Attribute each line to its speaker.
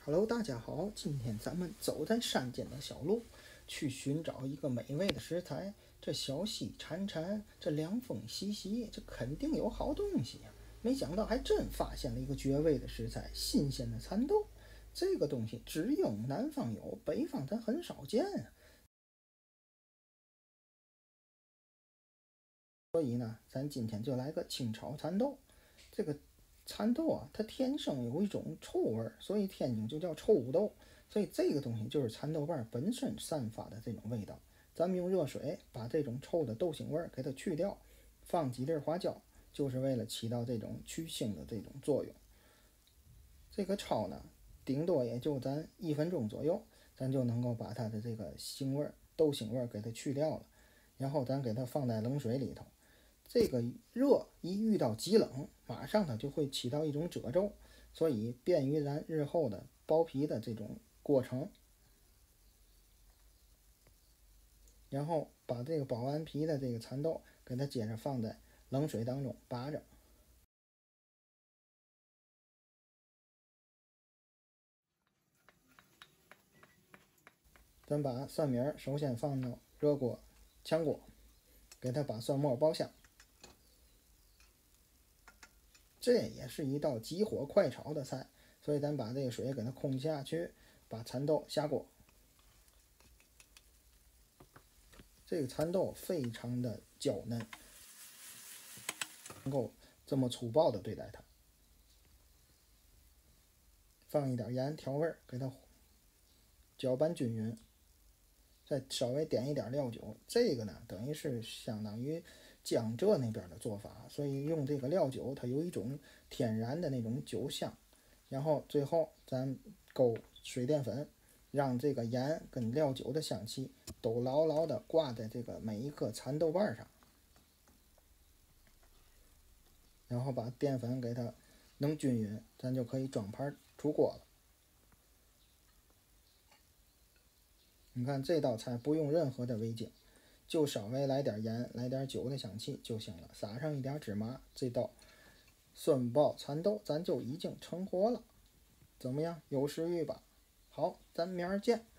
Speaker 1: Hello，大家好，今天咱们走在山间的小路，去寻找一个美味的食材。这小溪潺潺，这凉风习习，这肯定有好东西呀！没想到还真发现了一个绝味的食材——新鲜的蚕豆。这个东西只有南方有，北方咱很少见啊。所以呢，咱今天就来个清炒蚕豆。这个蚕豆啊，它天生有一种臭味儿，所以天津就叫臭豆。所以这个东西就是蚕豆瓣本身散发的这种味道。咱们用热水把这种臭的豆腥味儿给它去掉，放几粒花椒，就是为了起到这种去腥的这种作用。这个焯呢，顶多也就咱1分钟左右，咱就能够把它的这个腥味儿、豆腥味儿给它去掉了。然后咱给它放在冷水里头。这个热一遇到极冷，马上它就会起到一种褶皱，所以便于咱日后的剥皮的这种过程。然后把这个剥完皮的这个蚕豆给它接着放在冷水当中拔着。咱把蒜米首先放到热锅炝锅，给它把蒜末爆香。这也是一道急火快炒的菜，所以咱把这个水给它控下去，把蚕豆下锅。这个蚕豆非常的娇嫩，能够这么粗暴的对待它。放一点盐调味，给它搅拌均匀，再稍微点一点料酒。这个呢，等于是相当于江浙那边的做法，所以用这个料酒，它有一种天然的那种酒香。然后最后咱勾水淀粉，让这个盐跟料酒的香气都牢牢的挂在这个每一颗蚕豆瓣上。然后把淀粉给它弄均匀，咱就可以装盘出锅了。你看这道菜不用任何的味精，就稍微来点盐，来点酒的香气就行了，撒上一点芝麻，这道酸爆蚕豆咱就已经成活了。怎么样？有食欲吧？好，咱明儿见。